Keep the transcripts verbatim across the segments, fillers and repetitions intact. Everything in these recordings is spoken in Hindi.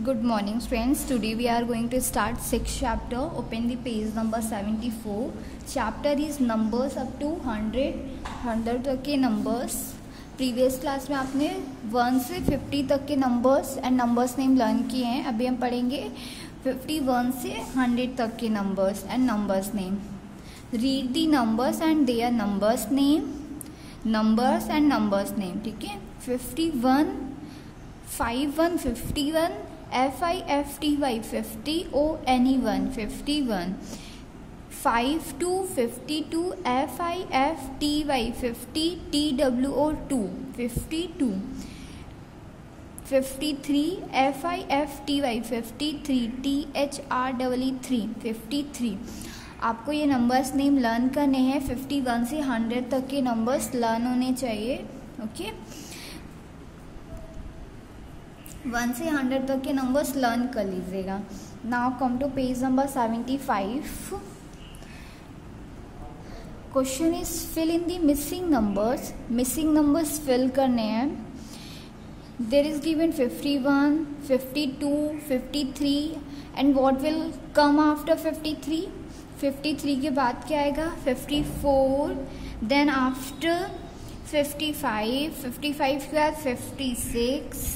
Good morning friends. Today we are going to start sixth chapter. Open the page number seventy-four. Chapter is numbers up to one hundred. one hundred तक के numbers. प्रीवियस क्लास में आपने वन से फिफ्टी तक के numbers and numbers name learn किए हैं. अभी हम पढ़ेंगे फिफ्टी वन से हंड्रेड तक के numbers and numbers name. Read the numbers and their numbers name. Numbers and numbers name. ठीक है. Fifty one, five one, fifty one, F I F T Y fifty, O N E one fifty one, five two fifty two, F I F T Y fifty, T W O two fifty two, fifty three, F I F T Y fifty three, T H R double E three fifty three. आपको ये नंबर्स नेम लर्न करने हैं. फिफ्टी वन से हंड्रेड तक के नंबर्स लर्न होने चाहिए. ओके, वन से हंड्रेड तक के नंबर्स लर्न कर लीजिएगा. Now come to page number seventy five. Question is fill in the missing numbers. Missing numbers fill करने हैं. There is given fifty one, fifty two, fifty three and what will come after fifty three. Fifty three के बाद क्या आएगा? Fifty four. Then after fifty five. Fifty five के बाद fifty six,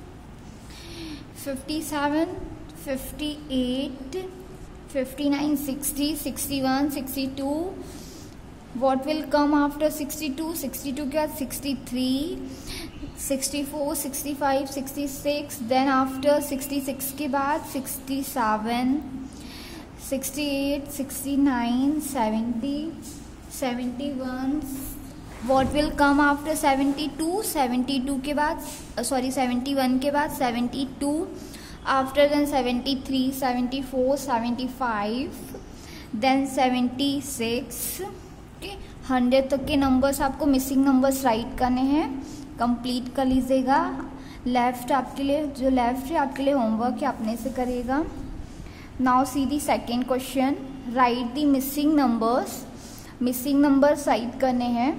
fifty seven, fifty eight, fifty nine, sixty, sixty one, sixty two. What will come after sixty two? Sixty two के बाद sixty three, sixty four, sixty five, sixty six. Then after sixty six के बाद sixty seven, sixty eight, sixty nine, seventy, seventy one. What will come after seventy two? Seventy two के बाद सॉरी सेवेंटी वन के बाद seventy two. After then seventy three, seventy four, seventy five, then seventy six. Okay, hundred तक के नंबर्स आपको मिसिंग नंबर्स राइट करने हैं. कंप्लीट कर लीजिएगा. लेफ्ट आपके लिए जो लेफ्ट है आपके लिए होमवर्क है, अपने से करिएगा. Now see the second question. Write the missing numbers. Missing numbers write करने हैं.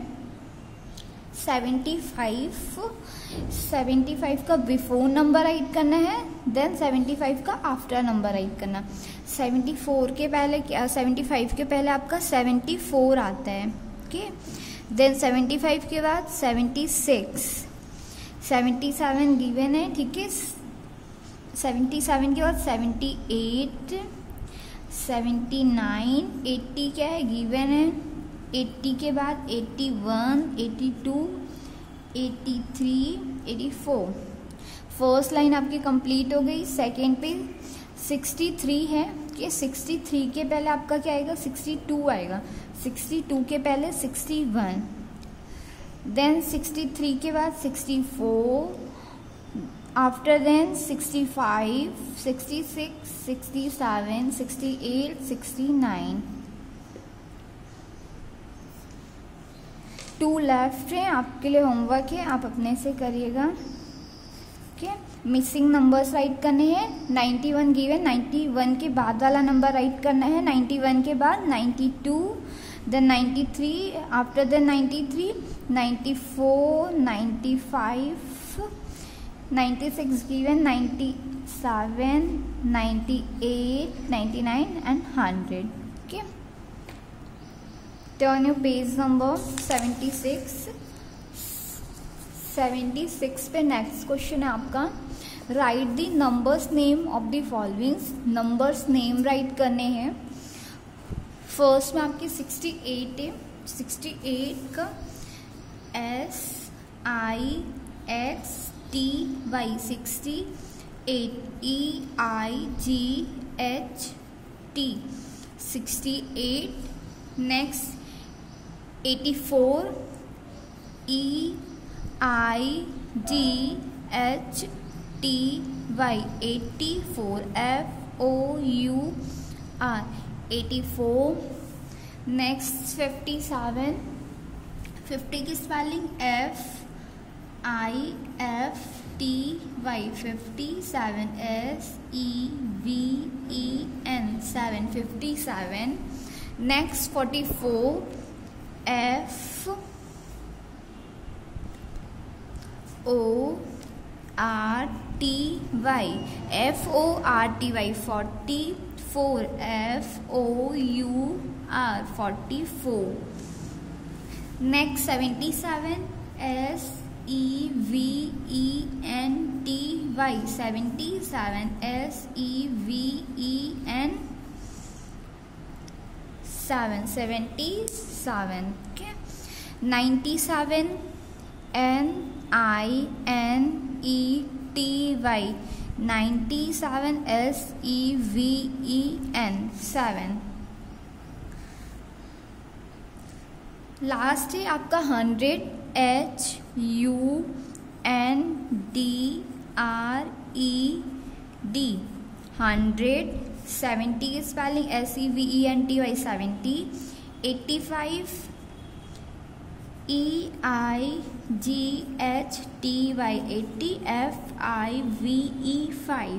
सेवेंटी फाइव, सेवेंटी फाइव का बिफोर नंबर राइट करना है. देन सेवेंटी फाइव का आफ्टर नंबर राइट करना. सेवेंटी फोर के पहले क्या? सेवेंटी फाइव के पहले आपका सेवेंटी फोर आता है. ओके, देन सेवेंटी फाइव के बाद seventy six, seventy seven given है. ठीक है, सेवेंटी सेवन के बाद seventy eight, seventy nine, eighty क्या है? गिवन है. एट्टी के बाद eighty one, eighty two, eighty three, eighty four. First line आपकी कंप्लीट हो गई. सेकेंड पे सिक्सटी थ्री है कि सिक्सटी थ्री के पहले आपका क्या आएगा? सिक्सटी टू आएगा. सिक्सटी टू के पहले sixty one, then sixty three के बाद sixty four, after then sixty five, sixty six, sixty seven, sixty eight, sixty nine. Two left है, आपके लिए होमवर्क है, आप अपने से करिएगा. ओके, मिसिंग नंबर्स राइट करने हैं. Ninety one given, ninety one के बाद वाला नंबर राइट करना है. नाइन्टी वन के बाद ninety two, then ninety three, after then ninety three, ninety four, ninety five, ninety six given, ninety seven, ninety eight, ninety nine and hundred. Okay, turn your page number seventy six. Seventy six पे नेक्स्ट क्वेश्चन है आपका. Write the numbers name of the followings. Numbers name write करने हैं. फर्स्ट में आपकी सिक्सटी एट है. सिक्सटी एट का S I X T Y sixty eight, E I G H T sixty eight. Next eighty four, E I G H T Y eighty four, F O U R eighty four. Next fifty seven. Fifty की spelling F I F T Y fifty seven, S E V E N seven, fifty seven. Next forty four. F O R T Y, F O R T Y, forty four, F O U R, forty four. Next seventy seven, S E V E N T Y, seventy seven, S E V E N seven, seventy seven. Okay, ninety seven, N I N E T Y, ninety seven, S E V E N seven. Last है आपका hundred, H U N D R E D, hundred. Seventy की spelling S E V E N T Y, seventy. Eighty five, E I G H T Y, eighty, F I V E five.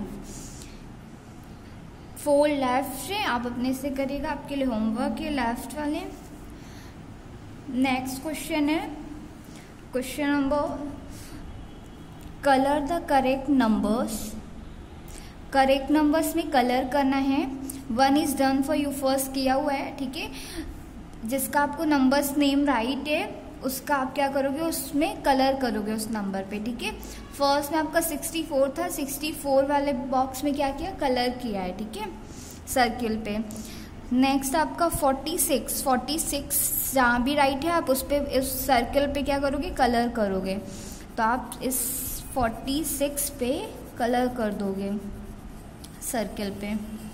Four left है, आप अपने से करिएगा, आपके लिए होमवर्क है लेफ्ट वाले। नेक्स्ट क्वेश्चन है question number, colour the correct numbers. Correct numbers में कलर करना है। One is done for you, first किया हुआ है, ठीक है। जिसका आपको नंबर्स नेम राइट है उसका आप क्या करोगे, उसमें कलर करोगे उस नंबर पे, ठीक है। फर्स्ट में आपका सिक्सटी फोर था, सिक्सटी फोर वाले बॉक्स में क्या किया, कलर किया है, ठीक है, सर्किल पे। नेक्स्ट आपका फोर्टी सिक्स, फोर्टी सिक्स जहाँ भी राइट है आप उस पे, इस सर्किल पे क्या करोगे, कलर करोगे। तो आप इस फोर्टी सिक्स पे कलर कर दोगे सर्किल पे।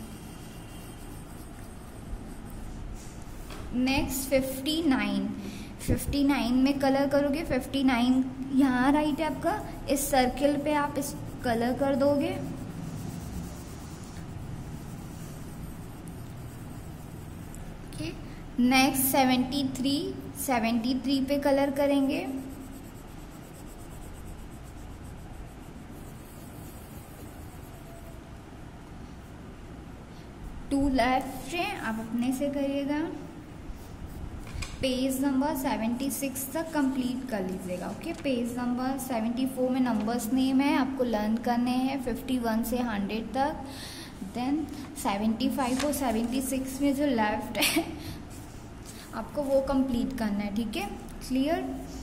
Next fifty nine, fifty nine में कलर करोगे। फिफ्टी नाइन यहाँ राइट है आपका, इस सर्किल पे आप इस कलर कर दोगे। Next seventy three, seventy three पे कलर करेंगे। टू लेफ्ट है, आप अपने से करिएगा। पेज नंबर सेवेंटी सिक्स तक कंप्लीट कर लीजिएगा। Okay, page number seventy four में नंबर्स नेम है, आपको लर्न करने हैं फिफ्टी वन से हंड्रेड तक। देन सेवेंटी फाइव और सेवेंटी सिक्स में जो लेफ्ट है आपको वो कंप्लीट करना है, ठीक है, क्लियर।